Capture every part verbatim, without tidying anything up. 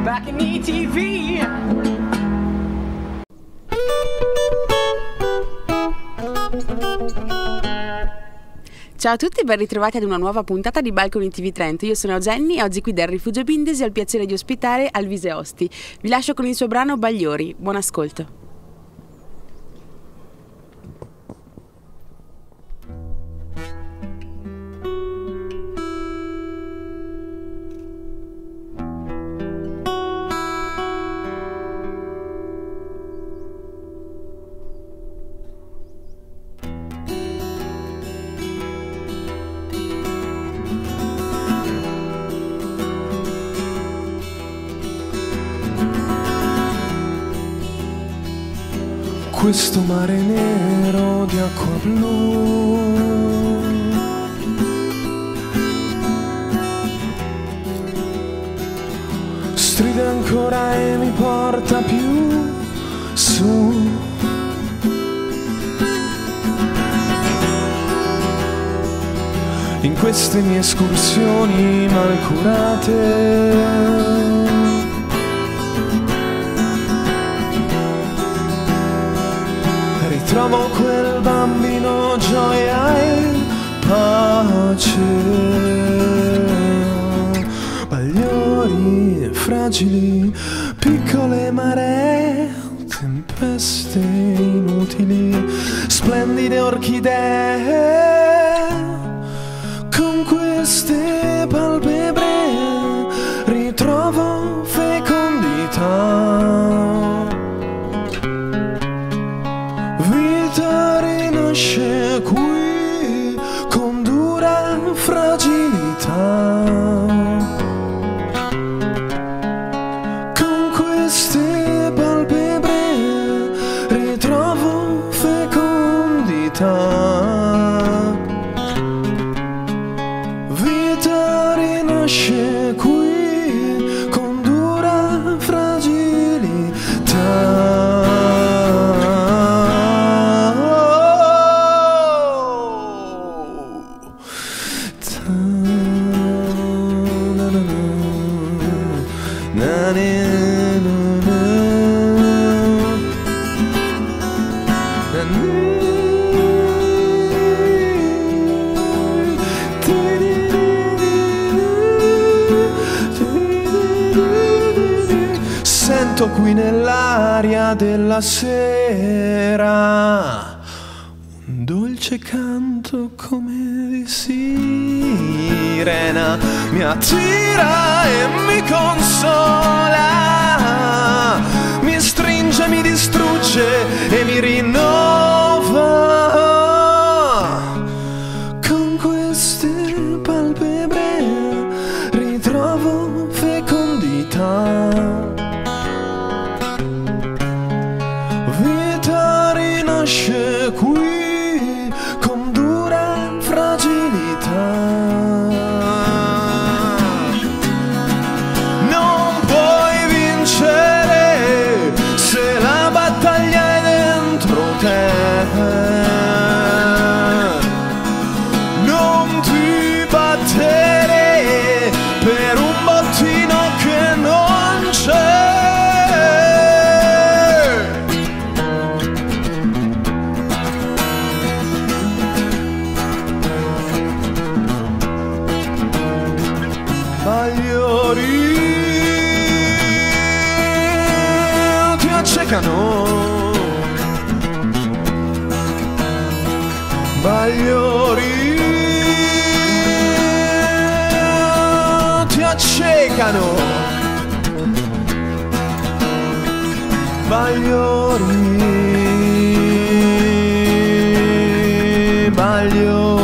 Back in E T V. Ciao a tutti e ben ritrovati ad una nuova puntata di Balcony T V Trento. Io sono Jenny e oggi qui dal Rifugio Bindesi ho il piacere di ospitare Alvise Osti. Vi lascio con il suo brano Bagliori. Buon ascolto. Questo mare nero di acqua blu stride ancora e mi porta più su. In queste mie escursioni mal curate trovo quel bambino gioia e pace, bagliori fragili, piccole maree, tempeste inutili, splendide orchidee, con queste palpebre ritrovo fecondità. Rinasce qui con dura fragilità, con queste palpebre ritrovo fecondità. Vita rinasce qui con dura fragilità. Sento qui nell'aria della sera un dolce canto come di sirena, mi attira e mi consola, mi stringe, mi distrugge e mi rinnova. Con queste palpebre ritrovo fecondità. Vita rinasce qui con dura fragilità. Non puoi vincere se la battaglia è dentro te. Non ti battere per un bottino che non c'è. Bagliori ti accecano, bagliori ti accecano, bagliori, bagliori.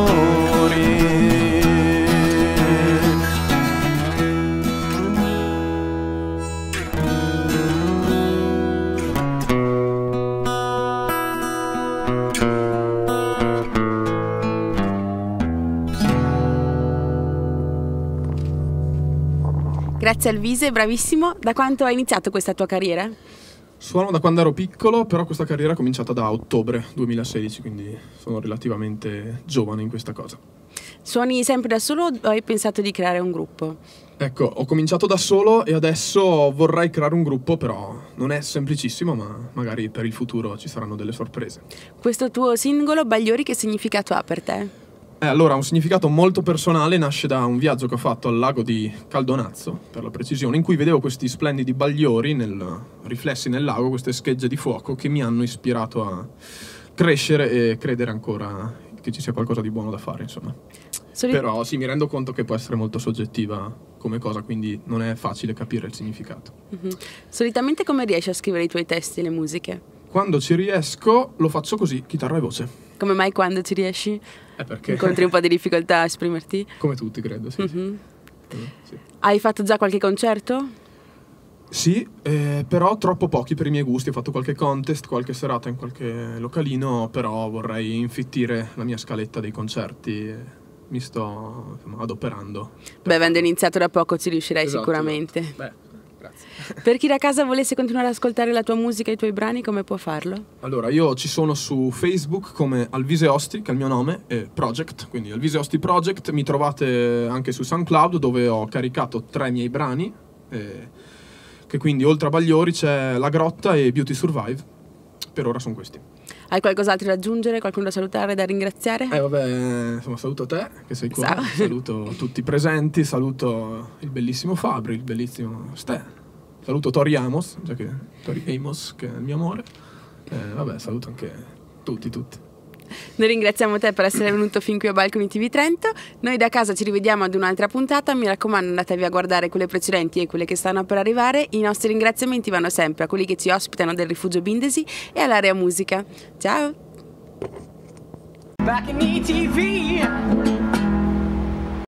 Grazie Alvise, bravissimo. Da quanto hai iniziato questa tua carriera? Suono da quando ero piccolo, però questa carriera è cominciata da ottobre duemilasedici, quindi sono relativamente giovane in questa cosa. Suoni sempre da solo o hai pensato di creare un gruppo? Ecco, ho cominciato da solo e adesso vorrei creare un gruppo, però non è semplicissimo, ma magari per il futuro ci saranno delle sorprese. Questo tuo singolo, Bagliori, che significato ha per te? Eh, allora, ha un significato molto personale, nasce da un viaggio che ho fatto al lago di Caldonazzo, per la precisione, in cui vedevo questi splendidi bagliori nel, riflessi nel lago, queste schegge di fuoco che mi hanno ispirato a crescere e credere ancora che ci sia qualcosa di buono da fare, insomma. Soli- Però sì, mi rendo conto che può essere molto soggettiva come cosa, quindi non è facile capire il significato. Mhm. Solitamente come riesci a scrivere i tuoi testi e le musiche? Quando ci riesco lo faccio così, chitarra e voce. Come mai quando ci riesci? È perché... Incontri un po' di difficoltà a esprimerti? Come tutti, credo, sì. Mhm. Eh, sì. Hai fatto già qualche concerto? Sì, eh, però troppo pochi per i miei gusti. Ho fatto qualche contest, qualche serata in qualche localino, però vorrei infittire la mia scaletta dei concerti. Mi sto insomma, adoperando. Beh, avendo iniziato da poco ci riuscirai Esatto, sicuramente. esatto. Beh, grazie. Per chi da casa volesse continuare ad ascoltare la tua musica e i tuoi brani, come può farlo? Allora, io ci sono su Facebook come Alvise Osti, che è il mio nome, e Project, quindi Alvise Osti Project. Mi trovate anche su SoundCloud, dove ho caricato tre miei brani, eh, che quindi oltre a Bagliori c'è La Grotta e Beauty Survive. Per ora sono questi. Hai qualcos'altro da aggiungere? Qualcuno da salutare, da ringraziare? Eh vabbè, insomma, saluto te, che sei qua, Ciao. saluto tutti i presenti, saluto il bellissimo Fabri, il bellissimo Ste, saluto Tori Amos, già che Tori Amos, che è il mio amore, eh, vabbè, saluto anche tutti, tutti. Noi ringraziamo te per essere venuto fin qui a Balcony T V Trento. Noi da casa ci rivediamo ad un'altra puntata. Mi raccomando, andatevi a guardare quelle precedenti e quelle che stanno per arrivare. I nostri ringraziamenti vanno sempre a quelli che ci ospitano del Rifugio Bindesi e all'Area Musica. Ciao! Back in E T V.